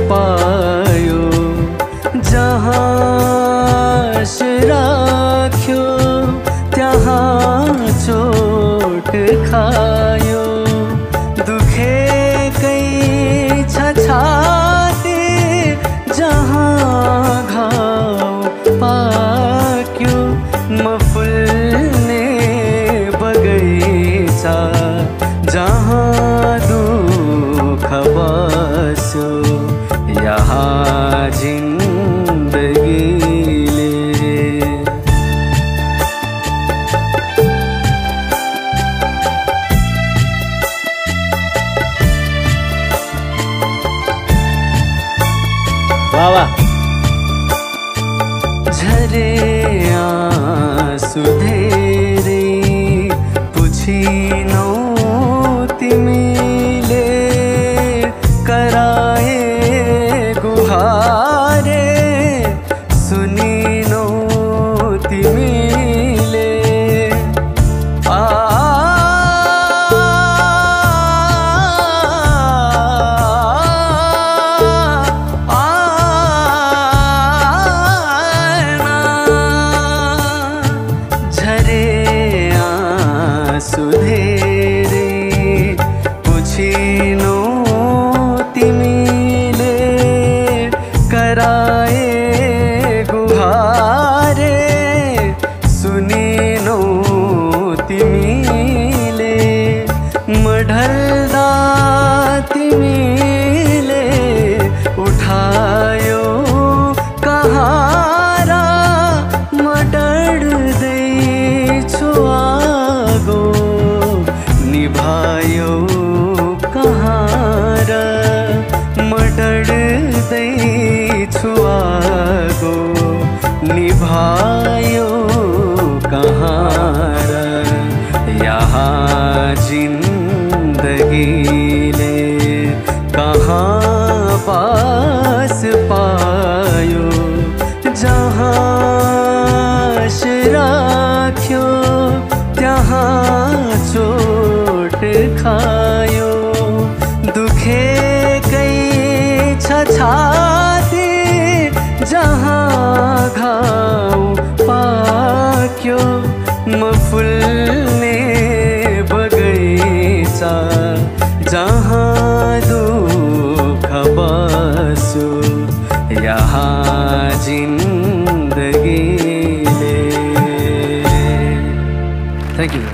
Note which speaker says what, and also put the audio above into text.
Speaker 1: पायो, जहाँ राख्यो त्यहाँ चोट खायो। दुखेकै छ छाती जहाँ घाउ पाक्यो। म फुल्ने बगैँचा जहाँ दुःख बस्यो। यहाँ जिन्दगीले
Speaker 2: वाह
Speaker 1: झरे आँसु धेरै पुछिनौ तिमीले, कराए गुहारे सुनिनौ तिमीले। सुधेरे पुछिनौ तिमीले, कराए गुहारे सुनिनौ तिमीले। म ढल्दा तिमीले उठायो कहाँरा, म डढ्दैछु आगो निभायो कहाँ र। म डढ्दैछु आगो निभायो कहाँ र। यहाँ जिन्दगीले कहाँ पास पायो, जहाँ राख्यो त्यहाँ चोट खायो। दुखेकै छ छाती जहाँ घाउ पाक्यो। म फुल्ने बगैँचा जहाँ दुःख बस्यो। यहाँ जिन्दगीले। Thank you.